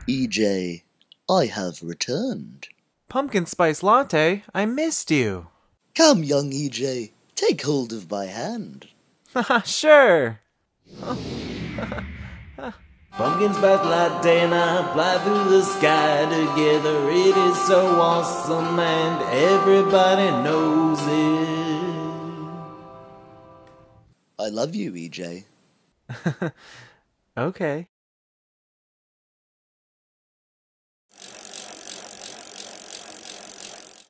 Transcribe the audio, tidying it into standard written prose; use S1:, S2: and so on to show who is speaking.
S1: EJ, I have returned.
S2: Pumpkin spice latte, I missed you.
S1: Come, young EJ, take hold of my hand.
S2: Haha, sure.
S3: Pumpkin spice latte and I fly through the sky together. It is so awesome and everybody knows it.
S1: I love you, EJ.
S2: Okay.